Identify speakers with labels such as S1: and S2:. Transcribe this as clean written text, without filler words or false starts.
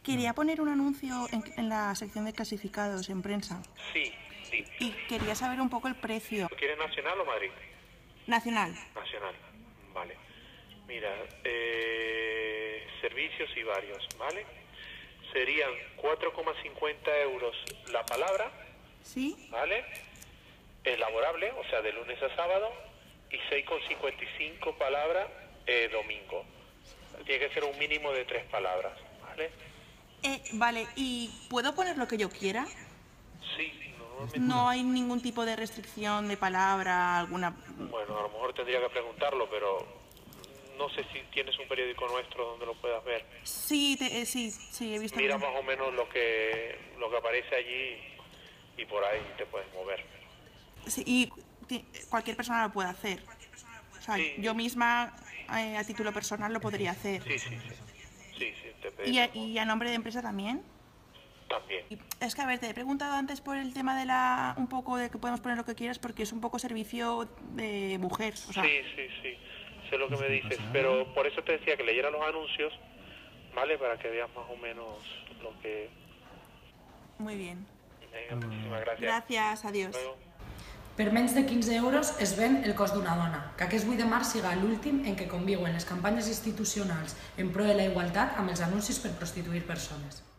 S1: Quería poner un anuncio en la sección de clasificados en prensa
S2: Sí, sí.
S1: y quería saber un poco el precio.
S2: ¿Quieres nacional o Madrid?
S1: Nacional.
S2: Nacional, vale. Mira, servicios y varios, ¿vale? Serían 4,50 euros la palabra,
S1: ¿Sí?
S2: ¿vale? Elaborable, o sea, de lunes a sábado, y 6,55 palabras domingo. Tiene que ser un mínimo de 3 palabras, ¿vale?
S1: Vale, ¿y puedo poner lo que yo quiera?
S2: Sí, normalmente.
S1: No hay ningún tipo de restricción de palabra, alguna...
S2: Bueno, a lo mejor tendría que preguntarlo, pero no sé si tienes un periódico nuestro donde lo puedas ver.
S1: Sí, sí, he visto...
S2: Mira más o menos lo que aparece allí y por ahí te puedes mover.
S1: Sí, y cualquier persona lo puede hacer. O sea,
S2: Sí.
S1: yo misma, a título personal, lo podría hacer.
S2: Sí, te
S1: ¿Y
S2: pedimos.
S1: y a nombre de empresa también?
S2: También.
S1: Y es que, a ver, te he preguntado antes por el tema de un poco de que podemos poner lo que quieras, porque es un poco servicio de mujer, o sea...
S2: Sí, sé lo que me dices, pero por eso te decía que leyera los anuncios, ¿vale? Para que veas más o menos lo que...
S1: Muy bien.
S2: Venga, muchísimas gracias.
S1: Gràcies, adiós.
S2: Luego.
S3: Per menys de 15 euros es ven El cos d'una dona, que aquest 8 de març siga l'últim en què conviuen les campanyes institucionals en pro de la igualtat amb els anuncis per prostituir persones.